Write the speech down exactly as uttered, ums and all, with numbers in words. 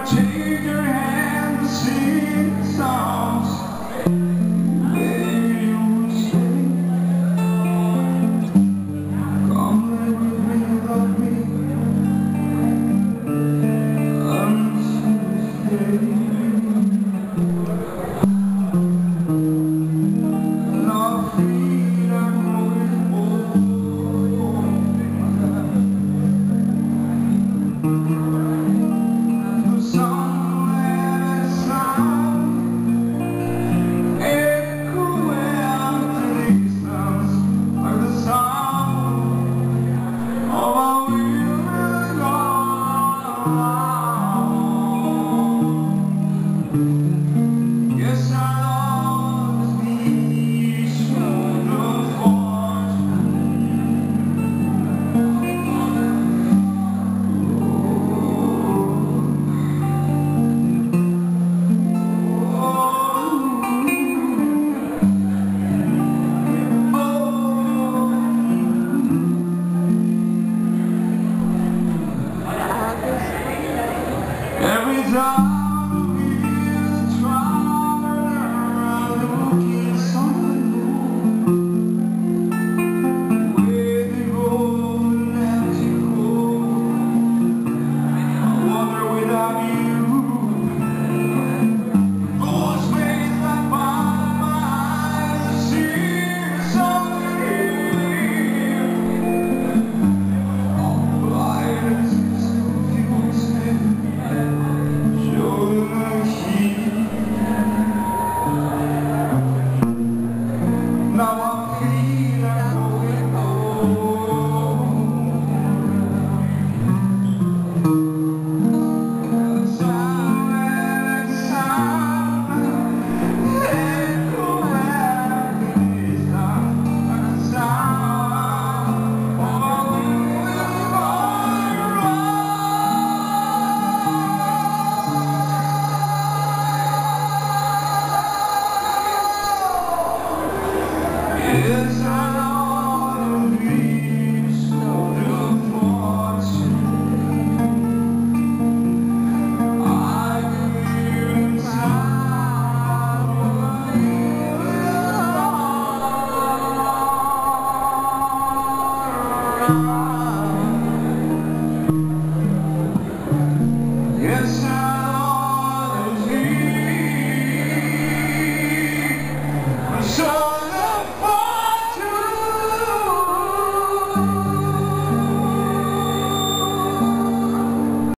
Take your hand to sing songs. Baby, you say, come let me dream about me. I'm still and our feet are growing old. The somewhere sound echo out the distance, like the sound of a wheel gone around. Yes, our love is the issue of every time